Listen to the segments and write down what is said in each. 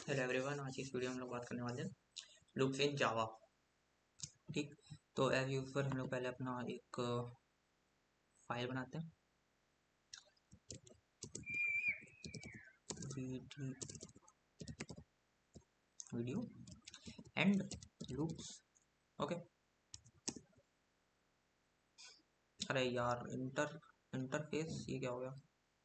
Hello everyone, आज की इस वीडियो में हम लोग बात करने वाले हैं लूप्स इन जावा। ठीक, तो एज यूजुअल हम लोग पहले अपना एक फाइल बनाते हैं, वीडियो एंड लूप्स। ओके, अरे यार इंटरफेस ये क्या हो गया?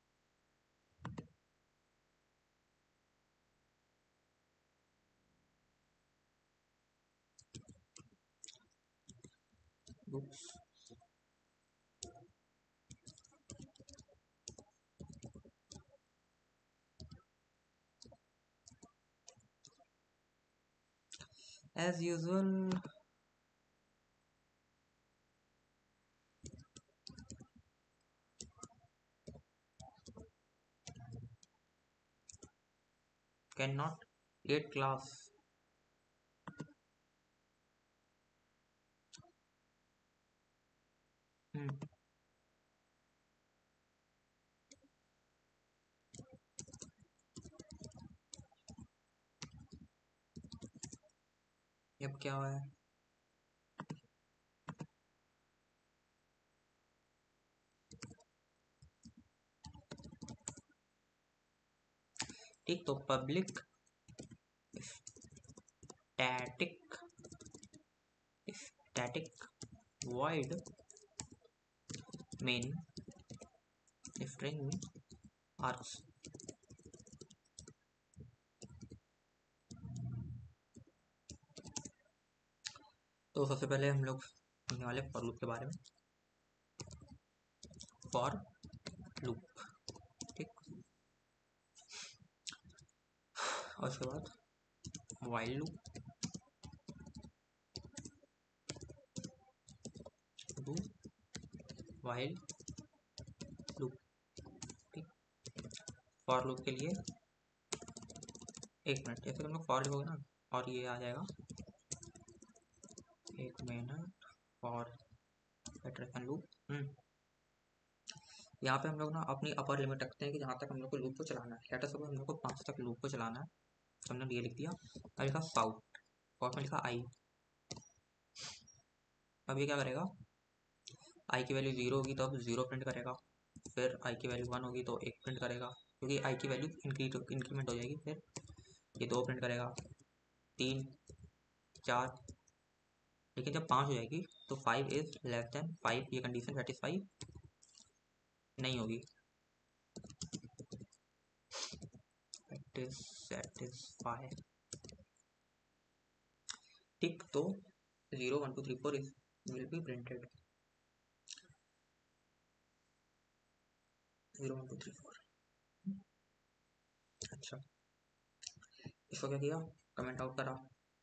Loops as usual can not create class. अब क्या हुआ है? ठीक, तो public static static void main string args। तो सबसे पहले हम लोग सुनने वाले फॉर लूप के बारे में। फॉर लूप, ठीक, और उसके बाद while loop, do while loop. ठीक, फॉर लूप के लिए एक मिनट, जैसे तुम लोग फॉर लिखोगे ना और ये आ जाएगा 1 मिनट फॉर इटरेशन लूप। यहाँ पे हम लोग ना अपनी अपर लिमिट रखते हैं कि जहाँ तक हम लोग को लूप को चलाना है। लेटर सपोज हम लोग को 5 तक लूप को चलाना है, तो हमने ये लिख दिया। अब लिखा साउथ और में लिखा आई। अब ये क्या करेगा? आई की वैल्यू 0 होगी तो अब 0 प्रिंट करेगा, फिर आई की वैल्यू 1 होगी तो 1 प्रिंट करेगा, क्योंकि आई की वैल्यू इंक्रीमेंट हो जाएगी। फिर ये 2 प्रिंट करेगा, 3, 4, लेकिन जब 5 हो जाएगी तो 5 इज लेस देन 5, ये कंडीशन सेटिस्फाई नहीं होगी। सेटिस्फाई, ठीक, तो 0 1 2 3 4 इज विल बी प्रिंटेड। 0 1 2 3 4। अच्छा, इसको क्या किया? कमेंट आउट करा,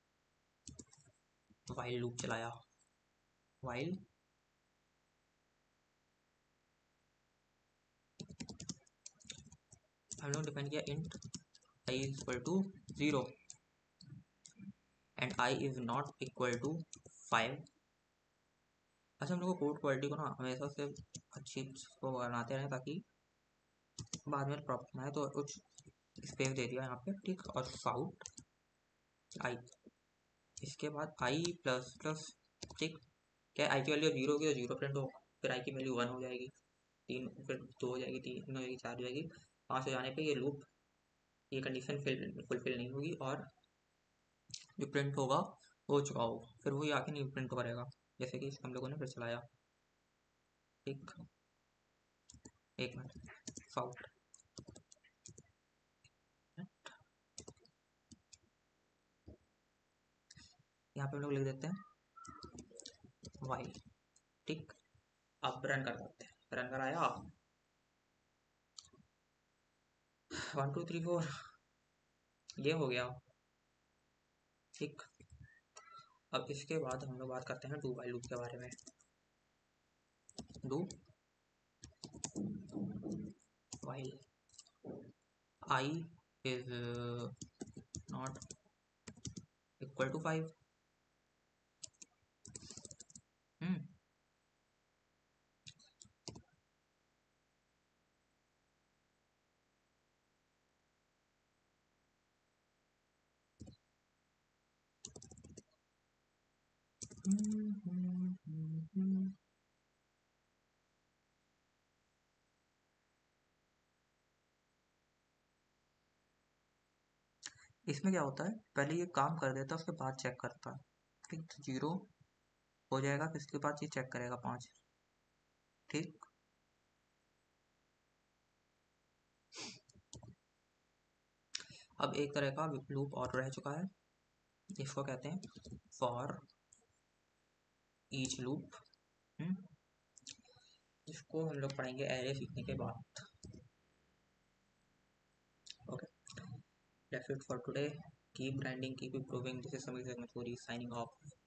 वाइल लूप चलाया। वाइल हम लोग डिफाइन किया int I is equal to 0 and I is not equal to 5। अच्छा, हम लोग को कोड क्वालिटी को ना हमेशा से अच्छी को बनाते रहें ताकि बाद में प्रॉब्लम आए। तो कुछ स्पेस दे दिया यहाँ पे, ठीक, और साउट आई, इसके बाद आई प्लस प्लस। ठीक, क्या आई की वैल्यू 0 होगी तो 0 प्रिंट होगा, फिर आई की वैल्यू 1 हो जाएगी, 3, फिर 2 हो जाएगी, 3 हो जाएगी, 4 हो जाएगी, 5 हो जाने पे ये लूप, ये कंडीशन फुलफिल नहीं होगी और जो प्रिंट होगा हो चुका होगा, फिर वही आके नहीं प्रिंट करेगा। जैसे कि हम लोगों ने फिर चलाया। ठीक, एक मिनट, साउट यहाँ पे हम लोग लिख देते हैं वाइल। ठीक, अब रन कर सकते हैं। रन कराया, 1 2 3 4 ये हो गया। ठीक, अब इसके बाद हम लोग बात करते हैं डू वाइल लूप के बारे में। Do while I is not equal to 5। इसमें क्या होता है, पहले ये काम कर देता है उसके बाद चेक करता है। ठीक, तो 0 हो जाएगा, फिर इसके बाद ये चेक करेगा 5। ठीक, अब एक तरह का लूप और रह चुका है, इसको कहते हैं फॉर ईच लूप। इसको हम लोग पढ़ेंगे एरे सीखने के बाद। Okay, that's it for today. Keep grinding, keep improving. This is Sameer Jagmatpuri signing of.